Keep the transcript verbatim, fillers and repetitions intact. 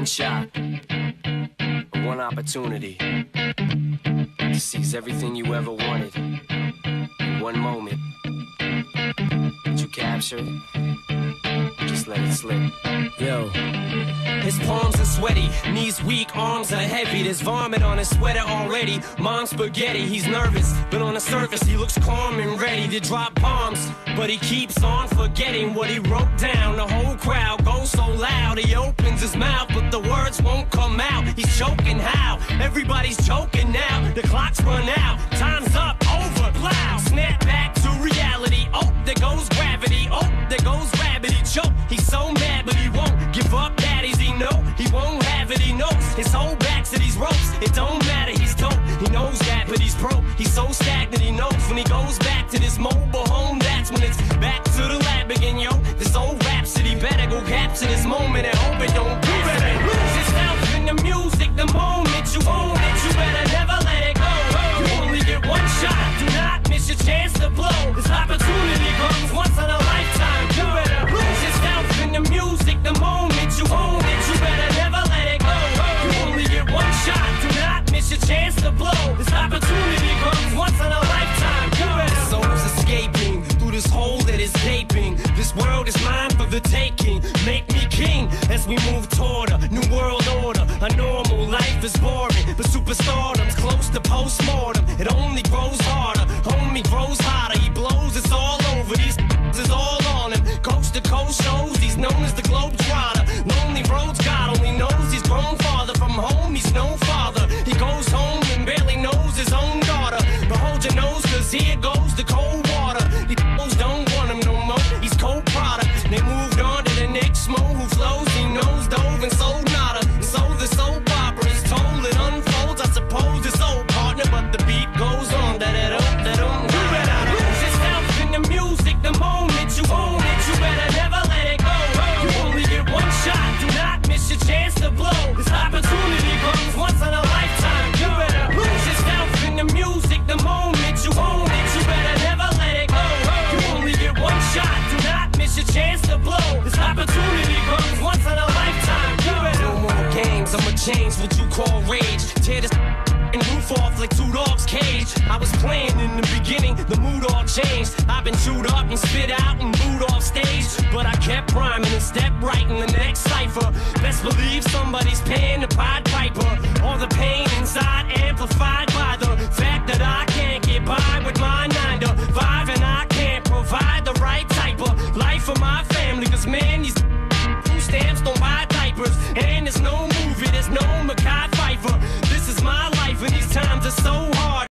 one shot, one opportunity to seize everything you ever wanted in one moment. Did you capture it? Just let it slip. Yo. His palms are sweaty, knees weak, arms are heavy. There's vomit on his sweater already. Mom's spaghetti, he's nervous, but on the surface he looks calm and ready to drop bombs. But he keeps on forgetting what he wrote down. The whole crowd goes so loud, he opens his mouth, but the words won't come out. He's choking how? Everybody's choking now. The clock's run out, time's up, over, plow. Snap back to reality, oh, there goes gravity. Oh, there goes rabbit, he choke. He's so mad, but he won't give up, daddies, he know. He won't have it, he knows. His whole back to these ropes, it don't matter, he's dope. He knows that, but he's broke. He's so stagnant, he knows. When he goes back to this mobile home, that's when it's back to the lab again, yo. This old rhapsody better go capture this moment and hope it don't do it. And lose yourself in the music the moment you own it. You better never let it go. You only get one shot, do not miss your chance to blow. This opportunity comes once in a lifetime. You better lose yourself in the music the moment you own it. You better never let it go. You only get one shot, do not miss your chance to blow. This opportunity comes once in a lifetime. You better. Soul's escaping through this hole that is gaping. This world is mine for the taking. Make me king as we move toward a new world order. A normal life is boring, but superstardom's close to postmortem. It only grows harder, homie grows hotter. He blows, it's all over. These is all on him. Coast to coast shows, he's known as the Globetrotter. Lonely roads, God only knows he's grown farther from home. He's no father. He goes home and barely knows his own daughter. But hold your nose, cause here goes the cold water. These fools don't want him no more. He's cold product. They moved on to the next mo who flows. He knows dove and sold nada. And so the soap opera is told. It unfolds. I suppose it's old partner, but the beat goes on. Da da da da da. You better lose yourself in the music the moment you own it. You better never let it go. You only get one shot. Do not miss your chance to blow. This opportunity comes once in a lifetime. You better lose yourself in the music the moment you own it. You better never let it go. You only get one shot. Do not miss your chance to blow. This opportunity comes once in a lifetime. You better. No more games. I'ma change what you call rage. Tear this and roof off like two dogs' cage. I was playing in the beginning, the mood all changed. I've been chewed up and spit out and booed off stage, but I kept rhyming and stepped right in the next cipher. Best believe somebody's paying the Pied Piper. All the pain inside amplified by the fact that I can't get by with my nine to five, and I can't provide the right type of life for my family. Cause man, these food stamps don't buy diapers, and there's no movie, there's no Mackay